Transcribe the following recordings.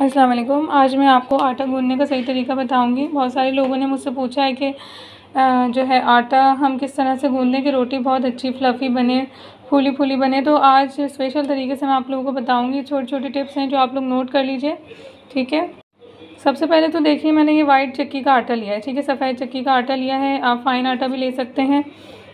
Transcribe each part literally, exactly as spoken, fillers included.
अस्सलाम वालेकुम। आज मैं आपको आटा गूँधने का सही तरीका बताऊंगी। बहुत सारे लोगों ने मुझसे पूछा है कि जो है आटा हम किस तरह से गूँध लें कि रोटी बहुत अच्छी फ्लफ़ी बने, फूली फूली बने। तो आज स्पेशल तरीके से मैं आप लोगों को बताऊंगी। छोटी छोटी टिप्स हैं जो आप लोग नोट कर लीजिए, ठीक है। सबसे पहले तो देखिए, मैंने ये वाइट चक्की का आटा लिया है, ठीक है। सफ़ेद चक्की का आटा लिया है, आप फ़ाइन आटा भी ले सकते हैं।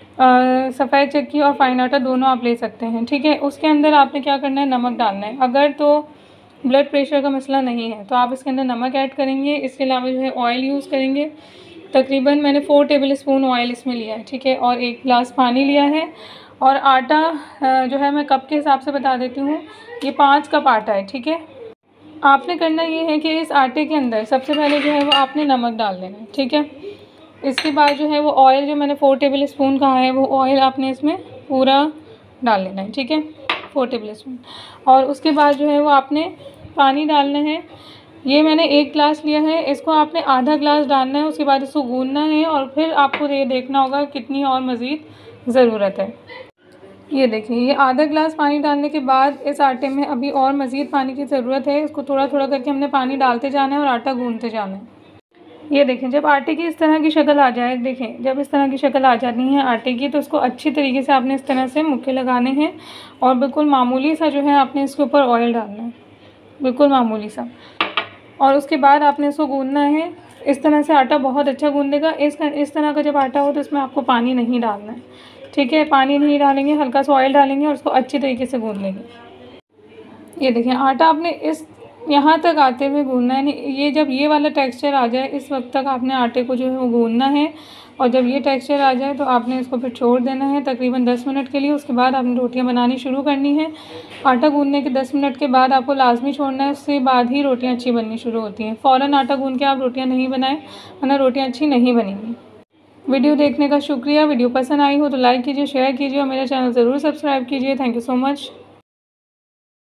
सफ़ेद चक्की और फ़ाइन आटा दोनों आप ले सकते हैं, ठीक है। उसके अंदर आपने क्या करना है, नमक डालना है। अगर तो ब्लड प्रेशर का मसला नहीं है तो आप इसके अंदर नमक ऐड करेंगे। इसके अलावा जो है ऑयल यूज़ करेंगे। तकरीबन मैंने फ़ोर टेबल स्पून ऑयल इसमें लिया है, ठीक है। और एक गिलास पानी लिया है। और आटा जो है मैं कप के हिसाब से बता देती हूँ, ये पाँच कप आटा है, ठीक है। आपने करना ये है कि इस आटे के अंदर सबसे पहले जो है वो आपने नमक डाल देना है, ठीक है। इसके बाद जो है वो ऑयल जो मैंने फ़ोर टेबल स्पून कहा है वो ऑयल आपने इसमें पूरा डाल लेना है, ठीक है, फ़ोर टेबल स्पून। और उसके बाद जो है वो आपने पानी डालना है। ये मैंने एक गिलास लिया है, इसको आपने आधा गिलास डालना है। उसके बाद इसको गूँधना है और फिर आपको ये देखना होगा कितनी और मज़ीद ज़रूरत है। ये देखिए, ये आधा गिलास पानी डालने के बाद इस आटे में अभी और मज़ीद पानी की ज़रूरत है। इसको थोड़ा थोड़ा करके हमने पानी डालते जाना है और आटा गूँधते जाना है। ये देखें, जब आटे की इस तरह की शक्ल आ जाए, देखें जब इस तरह की शक्ल आ जाती है आटे की, तो इसको अच्छी तरीके से आपने इस तरह से मुक्के लगाने हैं और बिल्कुल मामूली सा जो है आपने इसके ऊपर ऑयल डालना है, बिल्कुल मामूली सा। और उसके बाद आपने इसको गूँधना है। इस तरह से आटा बहुत अच्छा गूँधेगा। इस इस तरह का जब आटा हो तो इसमें आपको पानी नहीं डालना है, ठीक है। पानी नहीं डालेंगे, हल्का सा ऑयल डालेंगे और उसको अच्छी तरीके से गूँध लेंगे। ये देखें, आटा आपने इस यहाँ तक आते हुए गूँधना है। ये जब ये वाला टेक्सचर आ जाए, इस वक्त तक आपने आटे को जो है वो गूँधना है। और जब ये टेक्सचर आ जाए तो आपने इसको फिर छोड़ देना है तकरीबन दस मिनट के लिए। उसके बाद आपने रोटियां बनानी शुरू करनी है। आटा गूँधने के दस मिनट के बाद आपको लाजमी छोड़ना है, उसके बाद ही रोटियां अच्छी बननी शुरू होती हैं। फ़ौरन आटा गूँध के आप रोटियां नहीं बनाएं, वरना रोटियां अच्छी नहीं बनेंगी। वीडियो देखने का शुक्रिया। वीडियो पसंद आई हो तो लाइक कीजिए, शेयर कीजिए और मेरा चैनल ज़रूर सब्सक्राइब कीजिए। Thank you so much.